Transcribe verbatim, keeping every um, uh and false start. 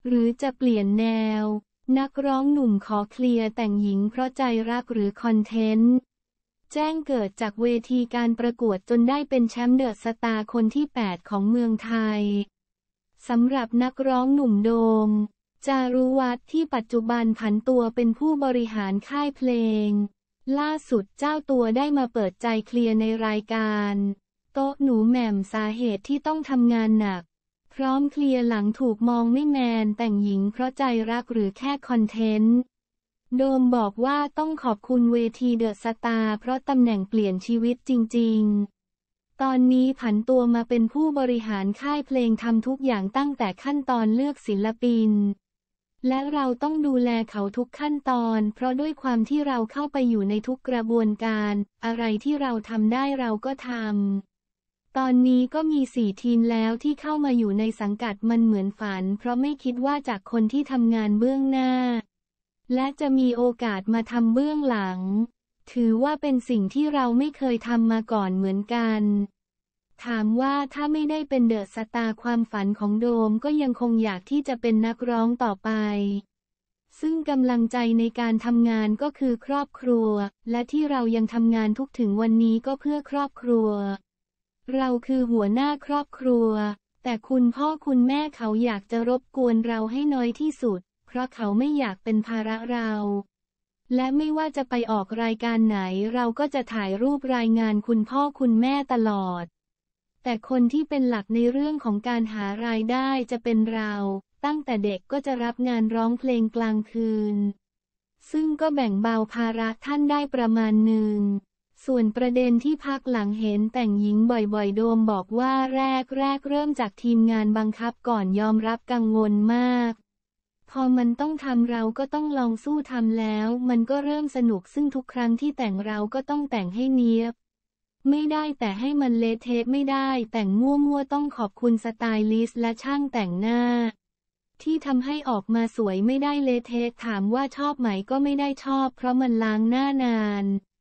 หรือจะเปลี่ยนแนวนักร้องหนุ่มขอเคลียร์แต่งหญิงเพราะใจรักหรือคอนเทนต์แจ้งเกิดจากเวทีการประกวดจนได้เป็นแชมป์เดอะสตาร์คนที่แปดของเมืองไทยสำหรับนักร้องหนุ่มโดมจารุวัฒน์ที่ปัจจุบันผันตัวเป็นผู้บริหารค่ายเพลงล่าสุดเจ้าตัวได้มาเปิดใจเคลียร์ในรายการโต๊ะหนูแหม่มสาเหตุที่ต้องทำงานหนักพร้อมเคลียร์หลังถูกมองไม่แมนแต่งหญิงเพราะใจรักหรือแค่คอนเทนต์โดมบอกว่าต้องขอบคุณเวทีเดอะสตาร์เพราะตำแหน่งเปลี่ยนชีวิตจริงๆตอนนี้ผันตัวมาเป็นผู้บริหารค่ายเพลงทำทุกอย่างตั้งแต่ขั้นตอนเลือกศิลปินและเราต้องดูแลเขาทุกขั้นตอนเพราะด้วยความที่เราเข้าไปอยู่ในทุกกระบวนการอะไรที่เราทำได้เราก็ทำตอนนี้ก็มีสี่ทีมแล้วที่เข้ามาอยู่ในสังกัดมันเหมือนฝันเพราะไม่คิดว่าจากคนที่ทำงานเบื้องหน้าและจะมีโอกาสมาทำเบื้องหลังถือว่าเป็นสิ่งที่เราไม่เคยทำมาก่อนเหมือนกันถามว่าถ้าไม่ได้เป็นเดอะสตาร์ความฝันของโดมก็ยังคงอยากที่จะเป็นนักร้องต่อไปซึ่งกำลังใจในการทำงานก็คือครอบครัวและที่เรายังทำงานทุกถึงวันนี้ก็เพื่อครอบครัวเราคือหัวหน้าครอบครัวแต่คุณพ่อคุณแม่เขาอยากจะรบกวนเราให้น้อยที่สุดเพราะเขาไม่อยากเป็นภาระเราและไม่ว่าจะไปออกรายการไหนเราก็จะถ่ายรูปรายงานคุณพ่อคุณแม่ตลอดแต่คนที่เป็นหลักในเรื่องของการหารายได้จะเป็นเราตั้งแต่เด็กก็จะรับงานร้องเพลงกลางคืนซึ่งก็แบ่งเบาภาระท่านได้ประมาณหนึ่งส่วนประเด็นที่พักหลังเห็นแต่งหญิงบ่อยๆโดมบอกว่าแรกแรกเริ่มจากทีมงานบังคับก่อนยอมรับกังวลมากพอมันต้องทำเราก็ต้องลองสู้ทำแล้วมันก็เริ่มสนุกซึ่งทุกครั้งที่แต่งเราก็ต้องแต่งให้เนียบไม่ได้แต่ให้มันเละเทะไม่ได้แต่งมั่วๆต้องขอบคุณสไตลิสต์และช่างแต่งหน้าที่ทำให้ออกมาสวยไม่ได้เละเทะถามว่าชอบไหมก็ไม่ได้ชอบเพราะมันล้างหน้านาน